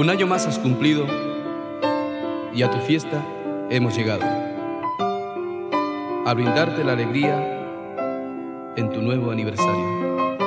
Un año más has cumplido y a tu fiesta hemos llegado a brindarte la alegría en tu nuevo aniversario.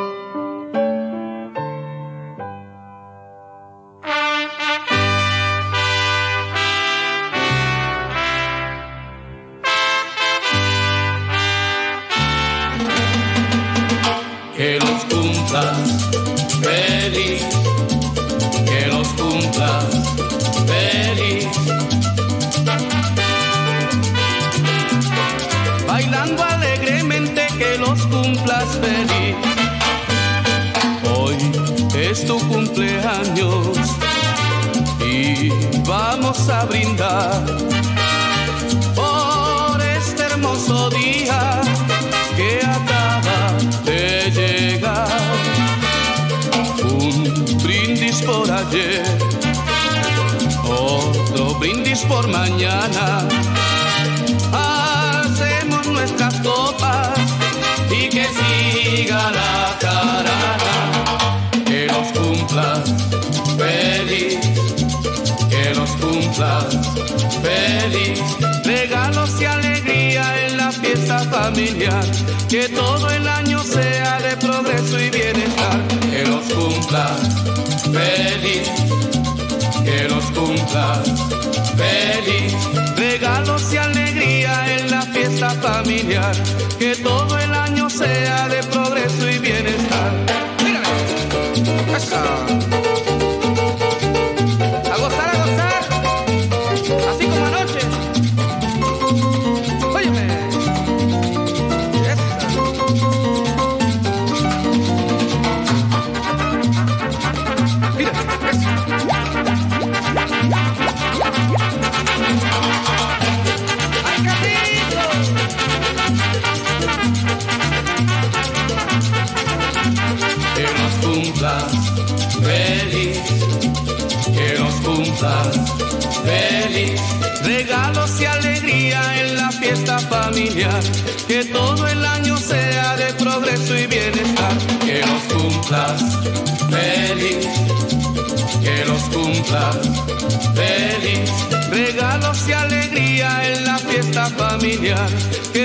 Que los cumplas feliz, que los cumplas feliz. Bailando alegremente, que los cumplas feliz. Hoy es tu cumpleaños y vamos a brindar por este hermoso día que acaba de llegar. Un brindis por ayer, otro brindis por mañana. Hacemos nuestras copas y que siga la carrera. Que los cumplas feliz, que los cumplas feliz. Regalos y alegría en la fiesta familiar, que todo el año sea de progreso y bienestar. Que los cumplas feliz, que los cumplas feliz. Regalos y alegría en la fiesta familiar, que todo el año sea de progreso y bienestar. Mírame, esa. A gozar, así como anoche. Óyeme, esa. Mira, esa. Que los cumplas feliz, que los cumplas feliz. Regalos y alegría en la fiesta familiar, que todo el año sea de progreso y bienestar. Que los cumplas feliz, que los cumplas feliz. Regalos y alegría en la fiesta familiar, que